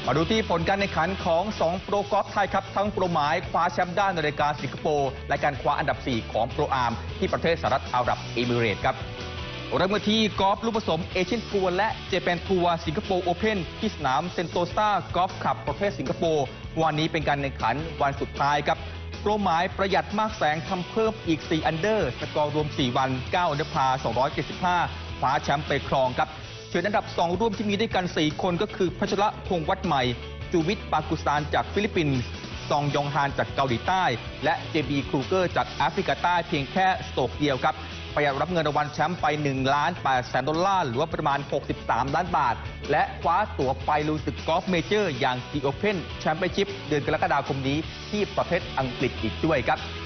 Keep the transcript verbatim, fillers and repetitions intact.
มาดูที่ผลการแข่งขันของสองโปรกอล์ฟไทยครับทั้งโปรหมายคว้าแชมป์ด้านรายการสิงคโปร์และการคว้าอันดับสี่ของโปรอาร์มที่ประเทศสหรัฐอาหรับเอมิเรตส์ครับเริ่มกันที่กอล์ฟลูกผสมเอเชียนทัวร์และเจแปนทัวร์สิงคโปร์โอเพ่นที่สนามเซนโตซากอล์ฟคลับประเทศสิงคโปร์วันนี้เป็นการแข่งขันวันสุดท้ายครับโปรหมายประหยัดมากแสงทำเพิ่มอีกสี่อันเดอร์สกอร์รวมสี่วันเก้าอันเดอร์พาสองร้อยเจ็ดสิบห้าคว้าแชมป์ไปครองครับเชิญอันดับสองร่วมที่มีด้วยกันสี่คนก็คือพัชระพงษ์วัดใหม่จูวิทปากุสตานจากฟิลิปปินส์ซองยองฮานจากเกาหลีใต้และเจบีครูเกอร์จากแอฟริกาใต้เพียงแค่สโตรกเดียวครับประหยัดรับเงินรางวัลแชมป์ไปหนึ่งล้านแปดแสนดอลลาร์หรือว่าประมาณหกสิบสามล้านบาทและคว้าตั๋วไปลุยศึกกอล์ฟเมเจอร์อย่าง The Open Championship เดือนกรกฎาคมนี้ที่ประเทศอังกฤษอีกด้วยครับ